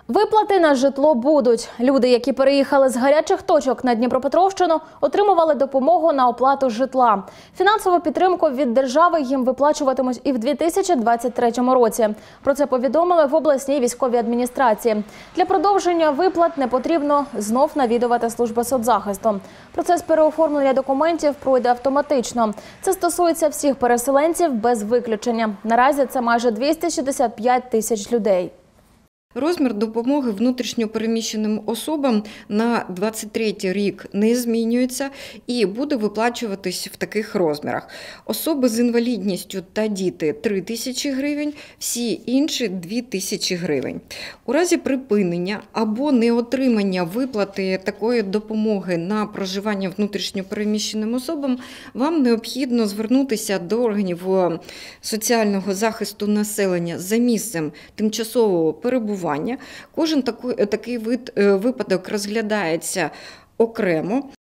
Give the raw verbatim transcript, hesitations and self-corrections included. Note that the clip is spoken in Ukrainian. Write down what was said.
Виплати на житло будуть. Люди, які переїхали з гарячих точок на Дніпропетровщину, отримували допомогу на оплату житла. Фінансову підтримку від держави їм виплачуватимуть і в дві тисячі двадцять третьому році. Про це повідомили в обласній військовій адміністрації. Для продовження виплат не потрібно знов навідувати службу соцзахисту. Процес переоформлення документів пройде автоматично. Це стосується всіх переселенців без виключення. Наразі це майже двісті шістдесят п'ять тисяч людей. Розмір допомоги внутрішньо переміщеним особам на двадцять третій рік не змінюється і буде виплачуватись в таких розмірах. Особи з інвалідністю та діти – три тисячі гривень, всі інші – дві тисячі гривень. У разі припинення або неотримання виплати такої допомоги на проживання внутрішньо переміщеним особам вам необхідно звернутися до органів соціального захисту населення за місцем тимчасового перебування. Кожен такий, такий вид, випадок розглядається окремо.